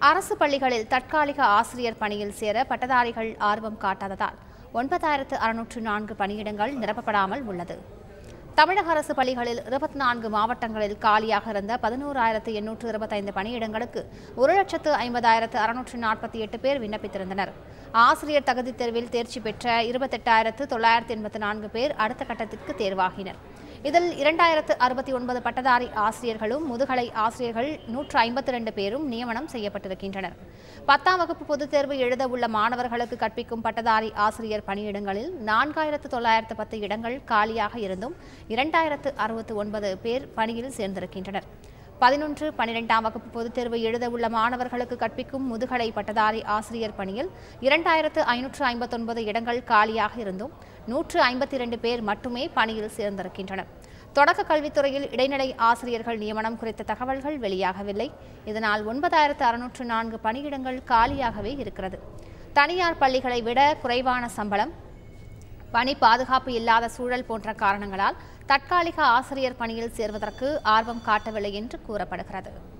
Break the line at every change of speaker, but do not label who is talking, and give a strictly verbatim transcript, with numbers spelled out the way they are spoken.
அரசு பள்ளிகளில் தற்காலிக ஆசிரியர் பணியில் சேர பட்டதாரிகள் ஆர்வம் காட்டாததால் ஒன்பதாயிரத்து அறுநூற்று நான்கு பணியிடங்கள் நிரப்பப்படாமல் உள்ளது. தமிழக அரசு பள்ளிகளில் இருபத்தி நான்கு மாவட்டங்களில் காலியாக இருந்த பதினோராயிரத்து எண்ணூற்று இருபத்தைந்து பணியிடங்களுக்கு ஒரு லட்சத்து ஐம்பதாயிரத்து அறுநூற்று நாற்பத்தி எட்டு பேர் விண்ணப்பித்திருந்தனர். ஆசிரியர் தகுதித் தேர்வில் தேர்ச்சி பெற்ற இருபத்தெட்டாயிரத்து தொள்ளாயிரத்து எண்பத்தி நான்கு பேர் அடுத்த கட்டத்திற்கு தேர்வாகினர். இதில் இரண்டாயிரத்து அறுபத்தி ஒன்பது பட்டதாரி ஆசிரியர்களும் முதுகலை ஆசிரியர்கள் நூற்று ஐம்பத்தி இரண்டு பேரும் நியமனம் செய்யப்பட்டிருக்கின்றனர். பத்தாம் வகுப்பு பொதுத் தேர்வு எழுத உள்ள மாணவர்களுக்கு கற்பிக்கும் பட்டதாரி ஆசிரியர் பணியிடங்களில் நான்காயிரத்து தொள்ளாயிரத்து பத்து இடங்கள் காலியாக இருந்தும் இரண்டாயிரத்து அறுபத்தி ஒன்பது பேர் பணியில் சேர்ந்திருக்கின்றனர். பதினொன்று பனிரெண்டாம் வகுப்பு பொதுத் தேர்வு எழுத உள்ள மாணவர்களுக்கு கற்பிக்கும் முதுகலை பட்டதாரி ஆசிரியர் பணியில் இரண்டாயிரத்து ஐநூற்று ஐம்பத்தி ஒன்பது இடங்கள் காலியாக இருந்தும் நூற்று ஐம்பத்தி இரண்டு பேர் மட்டுமே பணியில் சேர்ந்திருக்கின்றனர். தொடக்க கல்வித்துறையில் இடைநிலை ஆசிரியர்கள் நியமனம் குறித்த தகவல்கள் வெளியாகவில்லை. இதனால் ஒன்பதாயிரத்து அறுநூற்று நான்கு பணியிடங்கள் காலியாகவே இருக்கிறது. தனியார் பள்ளிகளை விட குறைவான சம்பளம், பணி பாதுகாப்பு இல்லாத சூழல் போன்ற காரணங்களால் தற்காலிக ஆசிரியர் பணியில் சேர்வதற்கு ஆர்வம் காட்டவில்லை என்று கூறப்படுகிறது.